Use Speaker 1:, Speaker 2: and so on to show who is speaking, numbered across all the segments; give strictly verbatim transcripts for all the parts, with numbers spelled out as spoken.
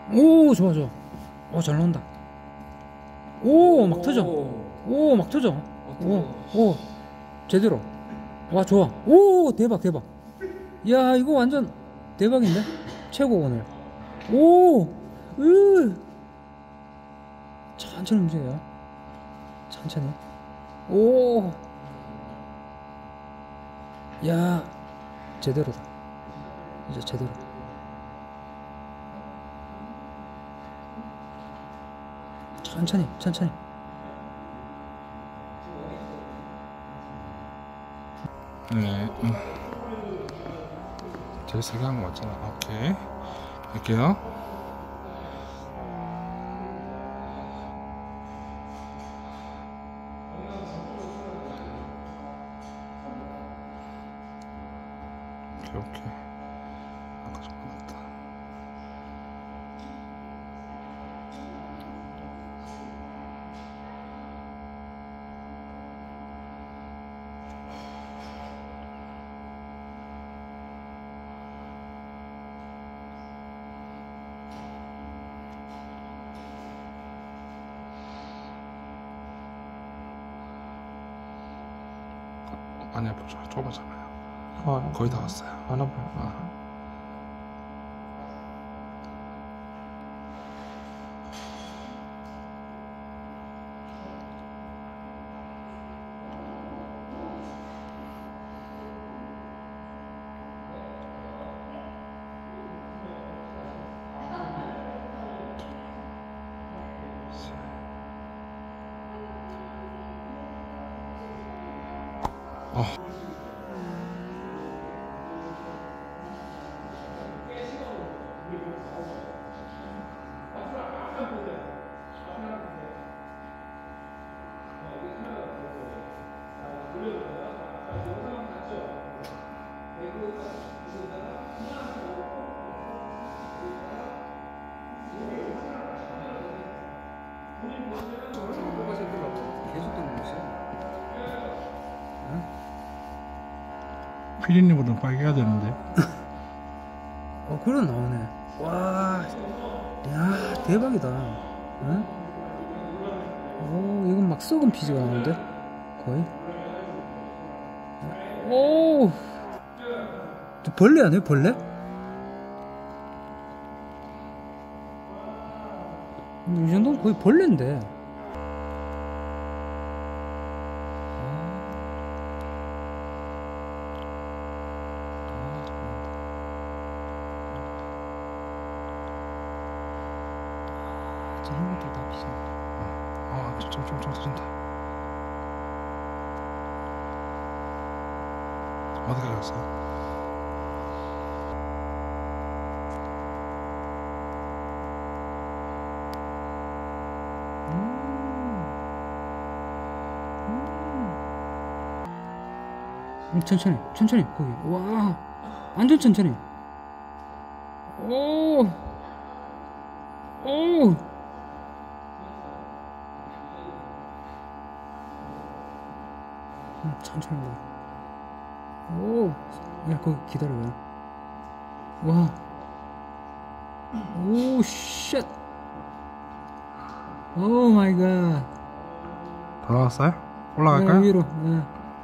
Speaker 1: 오, 좋아 좋아. 오, 잘 나온다. 오, 막 터져. 오, 막 터져. 오, 오, 제대로. 와, 좋아. 오, 대박 대박. 야, 이거 완전 대박인데? 최고 오늘. 오, 으. 천천히 움직여요. 천천히. 오, 야, 제대로다. 이제 제대로. 천천히, 천천히.
Speaker 2: 네. 음. 제일 세게 한 거 맞잖아. 오케이. 할게요. 오케이, 오케이. 아까 좀 맞았다. 많이 아프죠? 좁아잖아요.
Speaker 3: 아,
Speaker 2: 거의 다 왔어요.
Speaker 3: 안 아파요.
Speaker 2: 아. 어.
Speaker 1: 계속 돌리고 있어요.
Speaker 2: 피디님보다 빨개야 되는데.
Speaker 1: 어, 그런 나오네. 와, 야, 대박이다. 응? 오, 이건 막 썩은 피지가 나오는데? 거의? 오, 저 벌레 아니에요? 벌레? 이 정도면 거의 벌레인데. 저 흰것들 다 피신다.
Speaker 2: 아, 좀, 좀, 좀 터진다. 어디까지 갔어요?
Speaker 1: 음, 천천히, 천천히, 거기. 와, 완전 천천히. 오, 오. 음, 천천히. 오, 야, 거기 기다려요. 와, 오, 쉣. 오 마이 갓.
Speaker 2: 다 나왔어요?
Speaker 1: 네,
Speaker 2: 올라갈까요?
Speaker 1: 위로. 네.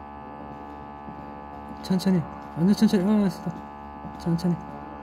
Speaker 1: 천천히, 완전 천천히. 아, 됐어. 천천히.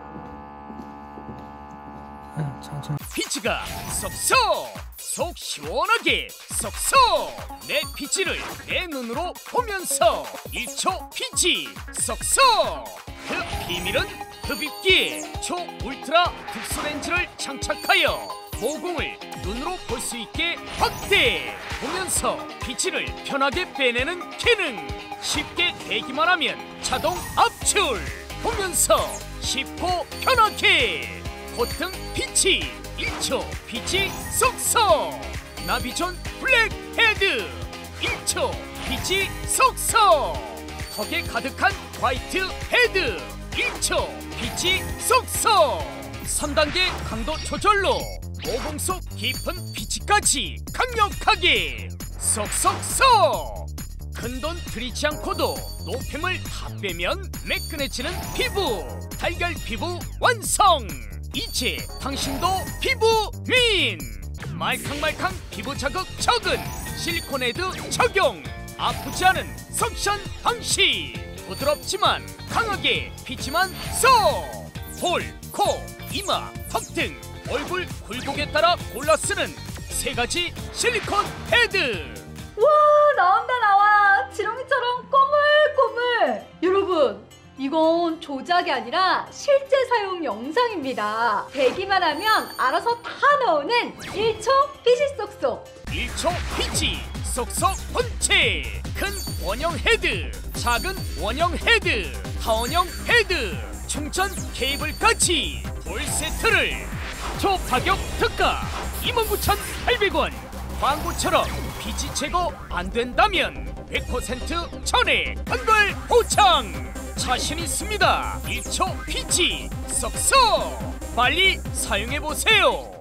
Speaker 1: 아, 천천히.
Speaker 4: 피치가 쏙쏙 속 시원하게 쏙쏙 내 피치를 내 눈으로 보면서 일 초 피치 쏙쏙. 그 비밀은 흡입기에 초 울트라 특수 렌즈를 장착하여 모공을 눈으로 볼 수 있게 확대. 보면서 피치를 편하게 빼내는 기능. 쉽게 대기만 하면 자동 압출. 보면서 쉽고 편하게 코튼 피치 일 초 피치 쏙쏙. 나비존 블랙 헤드 일 초 피치 쏙쏙. 턱에 가득한 화이트 헤드 일 초 피치 쏙쏙. 삼 단계 강도 조절로 모공 속 깊은 피치까지 강력하게 쏙쏙쏙. 큰돈 들이지 않고도 노폐물 다 빼면 매끈해지는 피부. 달걀 피부 완성. 이제 당신도 피부민! 말캉말캉 피부 자극 적은 실리콘 헤드 적용! 아프지 않은 석션 방식! 부드럽지만 강하게 피지만 써! 볼, 코, 이마, 턱 등 얼굴 굴곡에 따라 골라 쓰는 세 가지 실리콘 헤드!
Speaker 3: 와, 나온다 나와. 지렁이처럼 꼬물꼬물. 여러분, 이건 조작이 아니라 실제 사용 영상입니다. 대기만 하면 알아서 다 나오는 일 초 피지 쏙쏙.
Speaker 4: 일 초 피지 쏙쏙 본체! 큰 원형 헤드, 작은 원형 헤드, 타원형 헤드, 충전 케이블까지 볼 세트를 초파격 특가 이만 구천팔백 원! 광고처럼 피지 제거 안 된다면 백 퍼센트 전액 환불 보장! 자신 있습니다. 일 초 피지 쏙쏙! 빨리 사용해보세요.